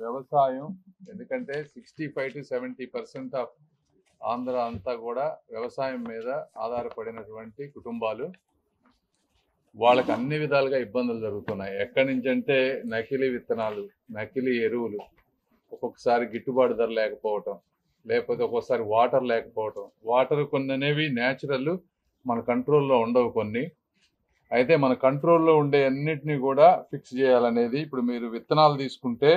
వ్యవసాయం, ఎందుకంటే 65 to 70% of Andhra అంతా కూడా వ్యవసాయం మీద ఆధారపడినటువంటి కుటుంబాలు. వాళ్ళకి అన్ని విధాలుగా ఇబ్బందులు జరుగుతున్నాయి. ఎక్కడి నుంచి అంటే నకిలీ విత్తనాలు, నకిలీ ఎరువులు, ఒక్కొక్కసారి గిట్టుబాటు ధర లేకపోవటం, లేకపోతే ఒక్కొక్కసారి వాటర్ లేకపోవటం. వాటర్ కొన్ని అనేవి న్యాచురల్, మన కంట్రోల్లో ఉండవు కొన్ని. అయితే మన కంట్రోల్లో ఉండే అన్నిటినీ కూడా ఫిక్స్ చేయాలనేది. ఇప్పుడు మీరు విత్తనాలు తీసుకుంటే,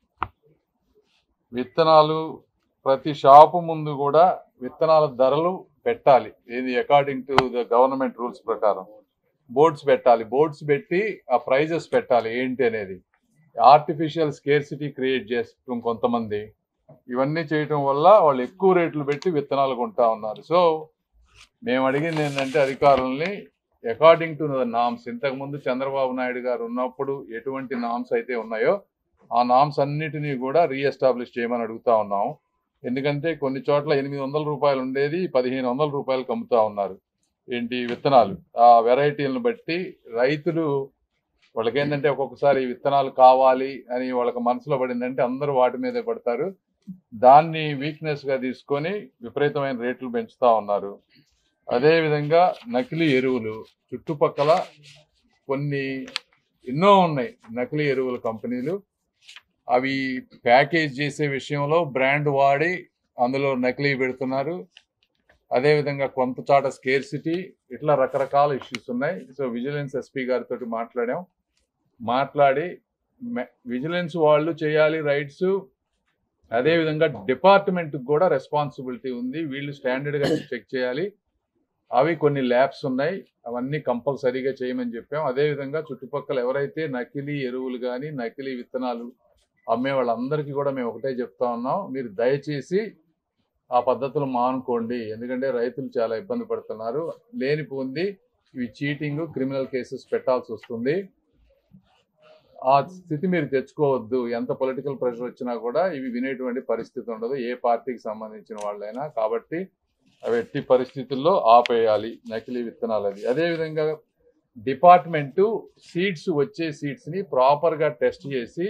విత్తనాలు ప్రతి షాపు ముందు కూడా విత్తనాల ధరలు పెట్టాలి. ఇది according to the government rules ప్రకారం బోర్డ్స్ పెట్టాలి. బోర్డ్స్ పెట్టి ఆ ప్రైజెస్ పెట్టాలి ఏంటి అనేది. ఆర్టిఫిషియల్ స్కేర్సిటీ క్రియేట్ చేస్తాం కొంతమంది. ఇవన్నీ చేయటం వల్ల వాళ్ళు ఎక్కువ రేట్లు పెట్టి విత్తనాలు కొంటా ఉన్నారు. సో మేము అడిగింది ఏంటంటే అధికారులని, అకార్డింగ్ టు ద నామ్స్, ఇంతకుముందు చంద్రబాబు నాయుడు గారు ఉన్నప్పుడు ఎటువంటి నామ్స్ అయితే ఉన్నాయో ఆ నామ్స్ అన్నిటినీ కూడా రీఎస్టాబ్లిష్ చేయమని అడుగుతా ఉన్నాం. ఎందుకంటే కొన్ని చోట్ల 800 రూపాయలు ఉండేది 1500 రూపాయలకు అమ్ముతా ఉన్నారు. ఏంటి విత్తనాలు, ఆ వెరైటీలను బట్టి రైతులు వాళ్ళకి ఏంటంటే ఒక్కొక్కసారి విత్తనాలు కావాలి అని వాళ్ళకి మనసులో పడిందంటే అందరూ వాటి మీదే పడతారు. దాన్ని వీక్నెస్గా తీసుకొని విపరీతమైన రేట్లు పెంచుతూ ఉన్నారు. అదేవిధంగా నకిలీ ఎరువులు, చుట్టుపక్కల కొన్ని ఎన్నో ఉన్నాయి నకిలీ ఎరువుల కంపెనీలు. అవి ప్యాకేజ్ చేసే విషయంలో బ్రాండ్ వాడి అందులో నకిలీ పెడుతున్నారు. అదేవిధంగా కొంత చాట స్కేర్సిటీ, ఇట్లా రకరకాల ఇష్యూస్ ఉన్నాయి. సో విజిలెన్స్ ఎస్పీ గారితో మాట్లాడి విజిలెన్స్ వాళ్ళు చేయాలి రైట్స్. అదేవిధంగా డిపార్ట్మెంట్కి కూడా రెస్పాన్సిబిలిటీ ఉంది. వీళ్ళు స్టాండర్డ్గా చెక్ చేయాలి. అవి కొన్ని ల్యాబ్స్ ఉన్నాయి, అవన్నీ కంపల్సరీగా చేయమని చెప్పాం. అదేవిధంగా చుట్టుపక్కల ఎవరైతే నకిలీ ఎరువులు కానీ నకిలీ విత్తనాలు అమ్మే వాళ్ళందరికీ కూడా మేము ఒకటే చెప్తా ఉన్నాం, మీరు దయచేసి ఆ పద్ధతులు మానుకోండి. ఎందుకంటే రైతులు చాలా ఇబ్బంది పడుతున్నారు. లేనిపోంది ఇవి చీటింగ్, క్రిమినల్ కేసెస్ పెట్టాల్సి వస్తుంది. ఆ స్థితి మీరు తెచ్చుకోవద్దు. ఎంత పొలిటికల్ ప్రెషర్ వచ్చినా కూడా ఇవి వినేటువంటి పరిస్థితి ఉండదు, ఏ పార్టీకి సంబంధించిన వాళ్ళైనా. కాబట్టి అవి ఎట్టి పరిస్థితుల్లో ఆపేయాలి నకిలీ విత్తనాలు. అది అదేవిధంగా డిపార్ట్మెంటు సీడ్స్, వచ్చే సీడ్స్ని ప్రాపర్గా టెస్ట్ చేసి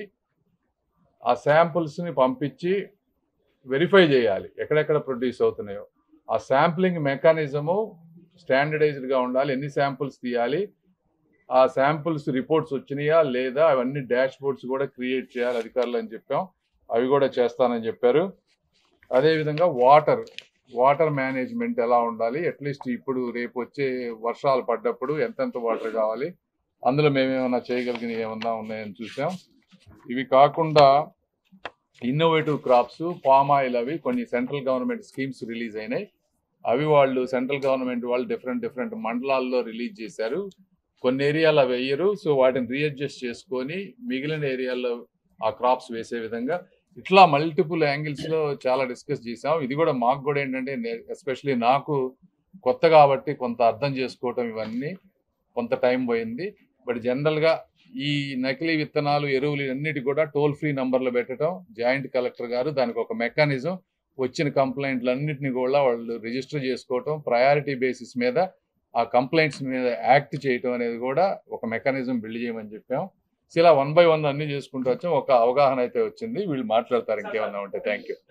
ఆ శాంపుల్స్ని పంపించి వెరిఫై చేయాలి ఎక్కడెక్కడ ప్రొడ్యూస్ అవుతున్నాయో. ఆ శాంప్లింగ్ మెకానిజము స్టాండర్డైజ్డ్గా ఉండాలి. ఎన్ని శాంపుల్స్ తీయాలి, ఆ శాంపుల్స్ రిపోర్ట్స్ వచ్చినాయా లేదా, అవన్నీ డాష్ బోర్డ్స్ కూడా క్రియేట్ చేయాలి అధికారులు అని చెప్పాం. అవి కూడా చేస్తానని చెప్పారు. అదేవిధంగా వాటర్ మేనేజ్మెంట్ ఎలా ఉండాలి, అట్లీస్ట్ ఇప్పుడు రేపు వచ్చే వర్షాలు పడ్డప్పుడు ఎంతెంత వాటర్ కావాలి, అందులో మేమేమన్నా చేయగలిగినవి ఏమన్నా ఉన్నాయని చూసాం. ఇవి కాకుండా ఇన్నోవేటివ్ క్రాప్స్, పామ్ ఆయిల్, అవి కొన్ని సెంట్రల్ గవర్నమెంట్ స్కీమ్స్ రిలీజ్ అయినాయి. అవి వాళ్ళు సెంట్రల్ గవర్నమెంట్ వాళ్ళు డిఫరెంట్ మండలాల్లో రిలీజ్ చేశారు. కొన్ని ఏరియాలో అవి వేయరు. సో వాటిని రీఅడ్జస్ట్ చేసుకొని మిగిలిన ఏరియాల్లో ఆ క్రాప్స్ వేసే విధంగా, ఇట్లా మల్టిపుల్ యాంగిల్స్లో చాలా డిస్కస్ చేసాం. ఇది కూడా మాకు కూడా ఏంటంటే ఎస్పెషలీ నాకు కొత్త కాబట్టి కొంత అర్థం చేసుకోవటం ఇవన్నీ కొంత టైం పోయింది. బట్ జనరల్గా ఈ నకిలీ విత్తనాలు, ఎరువులు అన్నిటి కూడా టోల్ ఫ్రీ నంబర్లు పెట్టడం, జాయింట్ కలెక్టర్ గారు దానికి ఒక మెకానిజం, వచ్చిన కంప్లైంట్లు అన్నింటినీ కూడా వాళ్ళు రిజిస్టర్ చేసుకోవటం, ప్రయారిటీ బేసిస్ మీద ఆ కంప్లైంట్స్ మీద యాక్ట్ చేయటం అనేది కూడా ఒక మెకానిజం బిల్డ్ చేయమని చెప్పాం. సో ఇలా 1 by 1 అన్ని చేసుకుంటూ వచ్చాం. ఒక అవగాహన అయితే వచ్చింది. వీళ్ళు మాట్లాడతారు ఇంకేమన్నా ఉంటే. Thank you.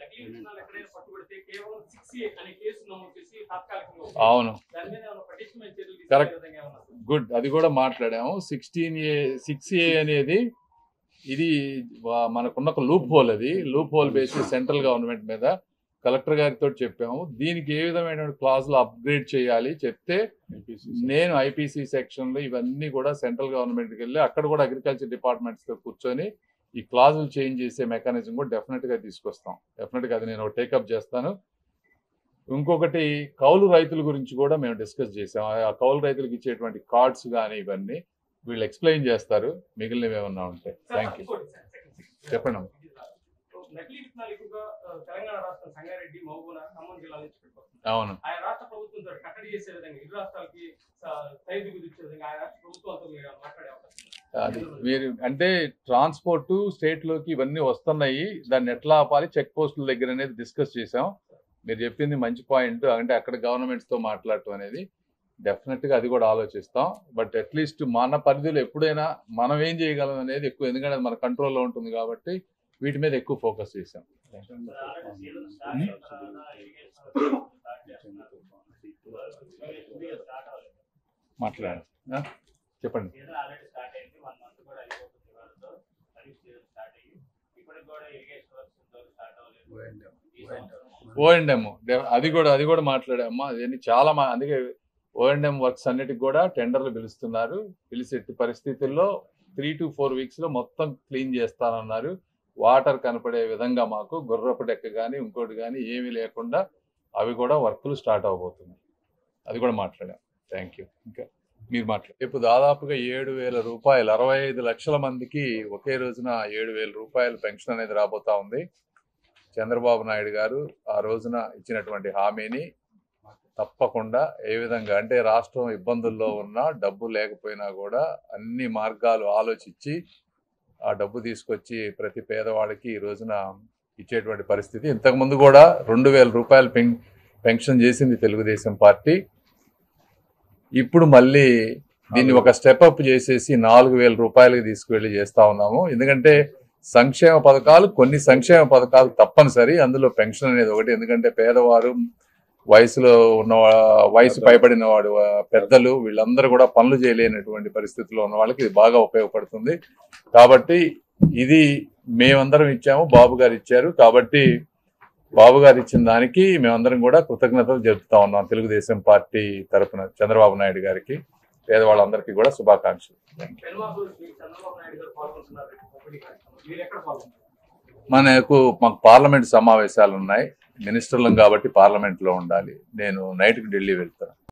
అవును, కరెక్ట్, గుడ్. అది కూడా మాట్లాడాము. 6A అనేది ఇది మనకున్న ఒక లూప్ హోల్. అది loophole basis central government మీద కలెక్టర్ గారితో చెప్పాము. దీనికి ఏ విధమైన క్లాజులు అప్గ్రేడ్ చేయాలి చెప్తే, నేను ఐపీసీ సెక్షన్లో ఇవన్నీ కూడా సెంట్రల్ గవర్నమెంట్కి వెళ్ళి అక్కడ కూడా అగ్రికల్చర్ డిపార్ట్మెంట్స్తో కూర్చొని ఈ క్లాజులు చేంజ్ చేసే మెకానిజం కూడా డెఫినెట్గా తీసుకొస్తాం. డెఫినెట్గా అది నేను టేకప్ చేస్తాను. ఇంకొకటి కౌలు రైతుల గురించి కూడా మేము డిస్కస్ చేసాం. ఆ కౌలు రైతులకు ఇచ్చేటువంటి కార్డ్స్ కానీ ఇవన్నీ వీళ్ళు ఎక్స్ప్లెయిన్ చేస్తారు. మిగిలినవి ఏమన్నా ఉంటే. Thank you. చెప్పండి. నకిలీ విత్తనాలు ఎక్కువగా తెలంగాణ రాష్ట్రం సంగారెడ్డి, మహబూబా, ఖమ్మం జిల్లాల నుంచి పెట్టుకోవచ్చు. అవును, ఆయా రాష్ట్ర ప్రభుత్వంతో కట్టడి చేసే విధంగా, ఇరు రాష్ట్రాలకి ఖైదు విధించే విధంగా ఆయా రాష్ట్ర ప్రభుత్వాలతో మీరు మాట్లాడే అవకాశం. మీరు అంటే ట్రాన్స్పోర్ట్ స్టేట్లోకి ఇవన్నీ వస్తున్నాయి, దాన్ని ఎట్లా ఆపాలి, చెక్ పోస్టుల దగ్గర అనేది డిస్కస్ చేసాం. మీరు చెప్పింది మంచి పాయింట్. అంటే అక్కడ గవర్నమెంట్స్తో మాట్లాడటం అనేది డెఫినెట్గా అది కూడా ఆలోచిస్తాం. బట్ అట్లీస్ట్ మన పరిధిలో ఎప్పుడైనా మనం ఏం చేయగలం అనేది ఎక్కువ, ఎందుకంటే అది మన కంట్రోల్లో ఉంటుంది కాబట్టి వీటి మీద ఎక్కువ ఫోకస్ చేశాం. మాట్లాడండి, చెప్పండి. ఓఎండ్ఎం అది కూడా మాట్లాడామ్మా. అదేంటి చాలా అందుకే ఓఎండ్ఎం వర్క్స్ అన్నిటికి కూడా టెండర్లు పిలుస్తున్నారు. పిలిచి ఎట్టి పరిస్థితుల్లో 3 to 4 వీక్స్ లో మొత్తం క్లీన్ చేస్తానన్నారు. వాటర్ కనపడే విధంగా మాకు గుర్రపు డెక్క కానీ ఇంకోటి కానీ ఏమీ లేకుండా అవి కూడా వర్క్లు స్టార్ట్ అవబోతున్నాయి. అది కూడా మాట్లాడాం. Thank you. ఇంకా మీరు మాట్లాడారు. ఇప్పుడు దాదాపుగా 7,000 రూపాయలు 65 లక్షల మందికి ఒకే రోజున 7,000 రూపాయలు పెన్షన్ అనేది రాబోతా ఉంది. చంద్రబాబు నాయుడు గారు ఆ రోజున ఇచ్చినటువంటి హామీని తప్పకుండా ఏ విధంగా అంటే రాష్ట్రం ఇబ్బందుల్లో ఉన్నా డబ్బు లేకపోయినా కూడా అన్ని మార్గాలు ఆలోచించి ఆ డబ్బు తీసుకొచ్చి ప్రతి పేదవాడికి ఈ రోజున ఇచ్చేటువంటి పరిస్థితి. ఇంతకుముందు కూడా 2,000 రూపాయలు పెన్షన్ చేసింది తెలుగుదేశం పార్టీ. ఇప్పుడు మళ్ళీ దీన్ని ఒక స్టెప్ అప్ చేసేసి 4,000 రూపాయలకి తీసుకువెళ్ళి చేస్తా ఉన్నాము. ఎందుకంటే కొన్ని సంక్షేమ పథకాలు తప్పనిసరి, అందులో పెన్షన్ అనేది ఒకటి. ఎందుకంటే పేదవారు, వయసు పైబడిన వాడు, పెద్దలు వీళ్ళందరూ కూడా పనులు చేయలేనటువంటి పరిస్థితుల్లో ఉన్న వాళ్ళకి ఇది బాగా ఉపయోగపడుతుంది. కాబట్టి ఇది మేమందరం ఇచ్చాము, బాబు గారు ఇచ్చారు. కాబట్టి బాబు గారు ఇచ్చిన దానికి మేమందరం కూడా కృతజ్ఞతలు జరుపుతా ఉన్నాం. తెలుగుదేశం పార్టీ తరఫున చంద్రబాబు నాయుడు గారికి, పేదవాళ్ళందరికీ కూడా శుభాకాంక్షలు. మాకు పార్లమెంట్ సమావేశాలు ఉన్నాయి. మినిస్టర్లం కాబట్టి పార్లమెంట్లో ఉండాలి. నేను నైట్కి ఢిల్లీ వెళ్తాను.